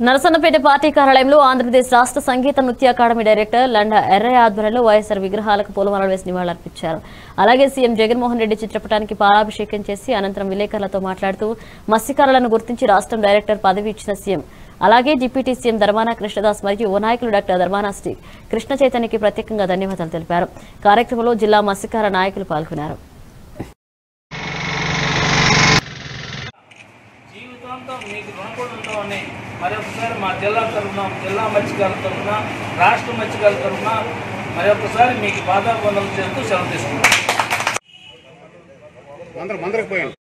Narasannapeta party కార్యాలయంలో ఆంధ్రప్రదేశ్ రాష్ట్ర సంగీత నృత్య అకాడమీ డైరెక్టర్ లండ ఎర్రయ్య ఆధ్వర్యంలో వైఎస్ఆర్ విగ్రహాలకు పూలమాలలు వేసి నివాళులర్పించారు. అలాగే సీఎం జగన్మోహన్ రెడ్డి చిత్రపటానికి పాలాభిషేకం చేసి అనంతరం విలేకరులతో మాట్లాడుతూ మత్స్యకారులను గుర్తించి రాష్ట్రం డైరెక్టర్ పదవి ఇచ్చిన సీఎం, అలాగే డిప్యూటీ సీఎం ధర్మాన కృష్ణదాస్ మరియు యువ నాయకులు డాక్టర్ ధర్మాన శ్రీ కృష్ణ చైతన్యకి ప్రత్యేకంగా ధన్యవాదాలు తెలిపారు. కార్యక్రమంలో జిల్లా మత్స్యకార నాయకులు పాల్గొన్నారు. మరొకసారి మా జిల్లా తరఫున, జిల్లా మత్స్యకారుల తరఫున, రాష్ట్ర మత్స్యకారుల తరఫున మరొకసారి మీకు పాదాభివందనలు చేస్తూ సెలవు తీసుకుంటాం.